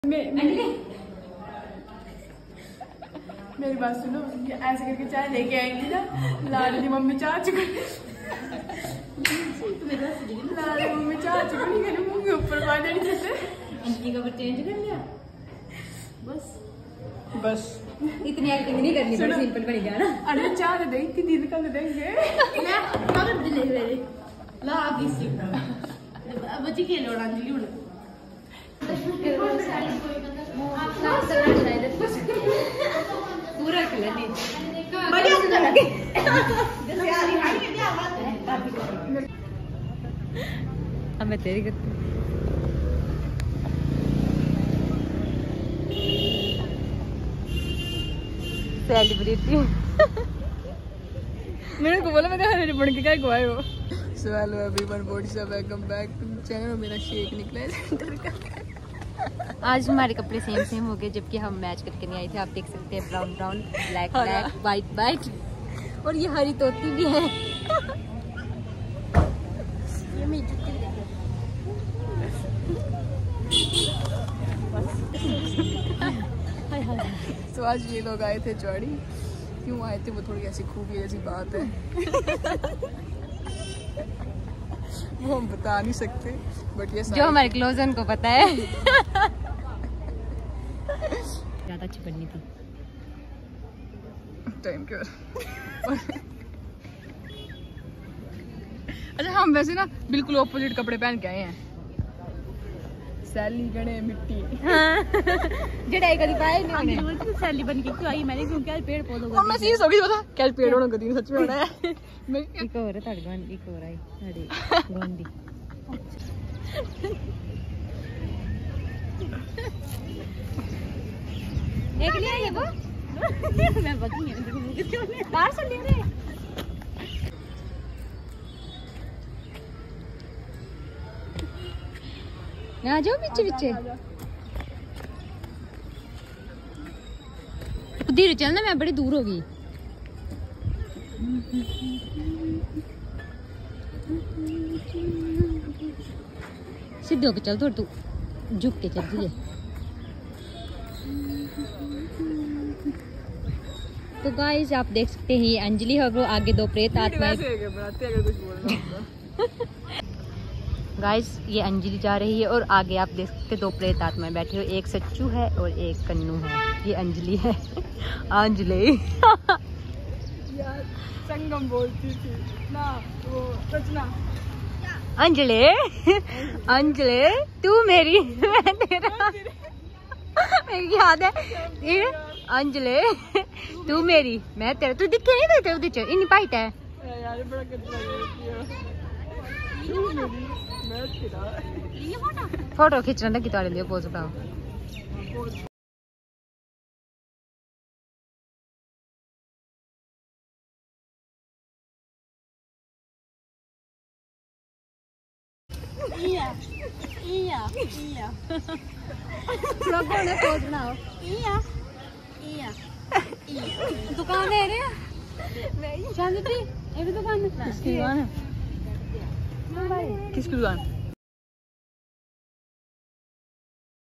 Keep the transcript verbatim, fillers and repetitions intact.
मेरी बात सुनो, ऐसे करके चाय लेके आएंगी ना, लाडली मम्मी चाह चुकी लाडली मम्मी चाह चुकी मेरे मुंह के ऊपर पानी नहीं देते। इनकी कवर चेंज कर लिया बस बस इतनी एक्टिंग नहीं करनी, बड़ी सिंपल बनी जाना। अरे चाह दे इतनी दिन का देंगे मैं कवर दिले मेरे ला किसी बच्ची खेल और अंजलि उड़ पूरा कलर नहीं बढ़िया अच्छा लगे। अब मैं तेरी करती हूँ। सेलिब्रिटी मेरे को बोला मैंने हरे बन के क्या गुआए हो। So hello everyone, what's up, welcome back to channel. मेरा शेक निकला है सेंटर का। आज हमारे कपड़े सेम सेम हो गए, जबकि हम मैच करके नहीं आए थे। आप देख सकते हैं brown brown, black black, white white, और ये हरी तोती भी है। ये मेरी जुत्ती तो आज ये लोग आए थे चौड़ी, क्यों आए थे वो थोड़ी ऐसी खूबी ऐसी बात है वो हम बता नहीं सकते, बट ये जो हमारे क्लोज है उनको पता है। ज्यादा अच्छी बननी थी टाइम के अच्छा हम वैसे ना बिल्कुल ऑपोजिट कपड़े पहन के आए हैं। सैली गणे मिट्टी जड़ाई करी पाए नहीं उन्हें। सैली बन के क्यों आई मैंने, क्योंकि आज पेड़ पौधों को मैं सीरियस हो गई बता क्या पेड़ होने को दिन सच में होना है। मैं एक और है तड़ गंदी एक और आई अरे गंदी एक ले ये वो मैं बकी है बाहर से ले रहे ना जाओ पीछे पीछे धीरे चलना, मैं बड़ी दूर हो गई। सीधे होके चल, थोड़ा तू झुक के चल रही है। तो गाइस आप देख सकते हैं ये अंजलि है, वो आगे दो प्रेत आत्माएं। गाइस ये अंजलि जा रही है और आगे आप देख सकते दो प्रेत आत्माएं बैठे हुए, एक सच्चू है और एक कन्नू है। ये अंजलि है। अंजलि यार संगम बोलती थी ना वो रचना। अंजलि अंजलि तू मेरी मैं तेरा मेरी याद है ये अंजलि तू मेरी मैं तेरा। तू दिखे नहीं देते उधर च इन्नी पाइट है यार बड़ा गंदा फोटो खींचना लगी तारे लिए पोज उठाओ। इया इया इया लोगों ने पोज बनाओ। इया इया दुकान है रे चांदी ये भी दुकान है। किसकी दुकान है? किसकी दुकान?